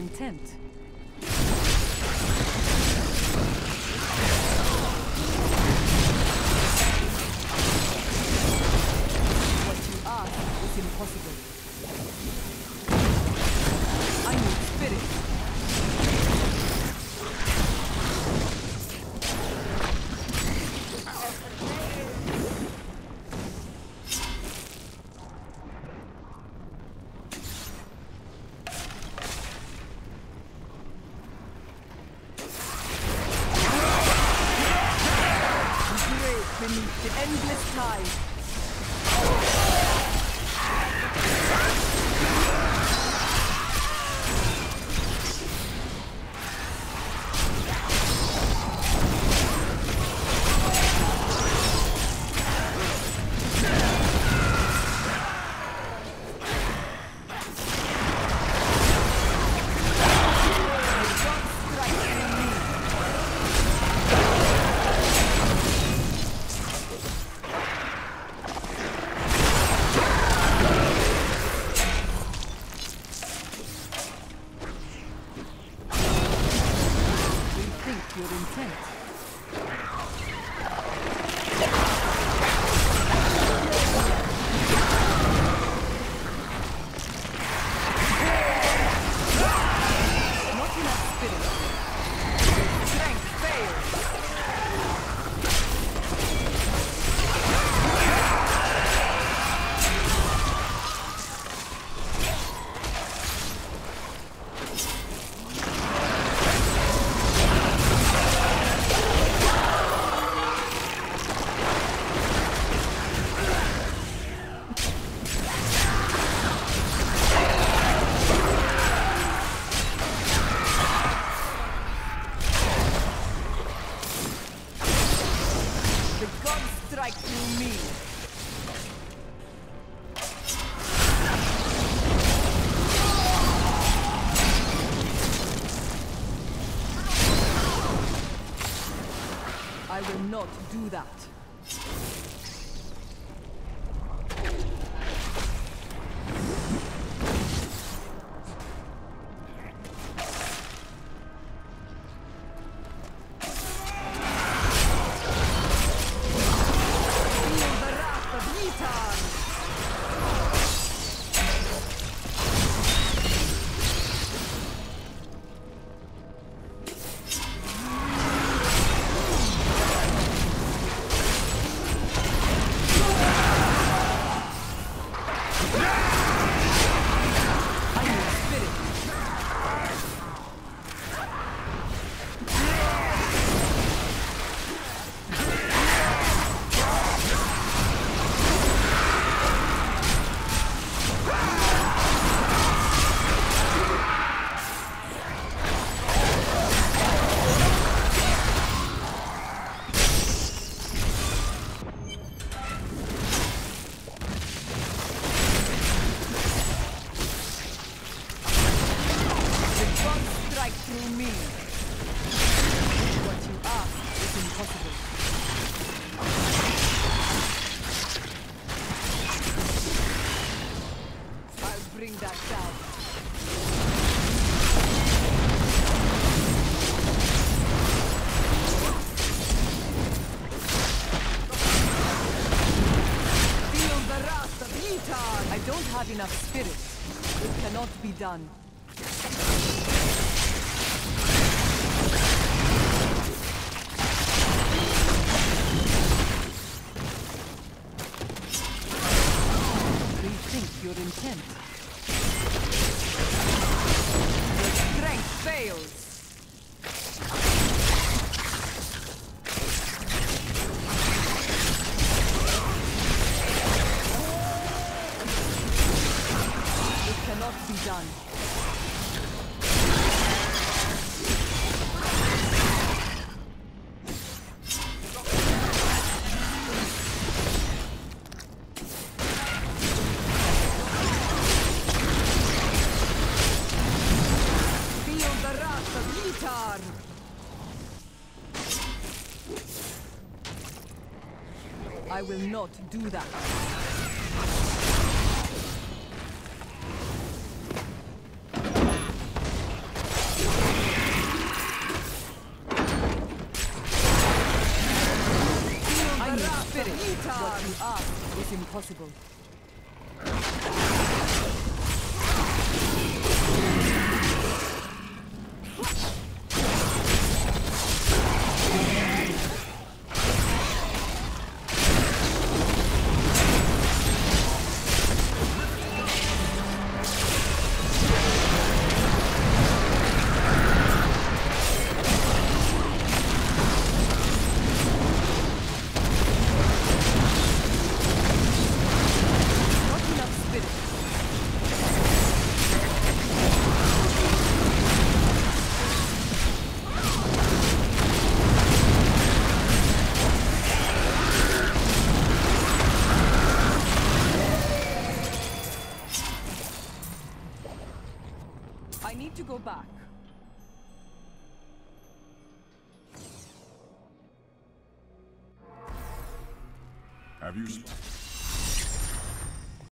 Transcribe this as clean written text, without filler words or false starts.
intent. What you ask is impossible. I need spirit. Beneath the endless tide. Your intent. Not enough spirit. Strength fails. The gods strike through me. I will not do that. Strike through me. What you ask is impossible. I'll bring that down. Feel the wrath of Yitar! I don't have enough spirit. It cannot be done. Rethink your intent. Your strength fails. It cannot be done. I will not do that. spirit. What you ask is impossible. I need to go back. Have you...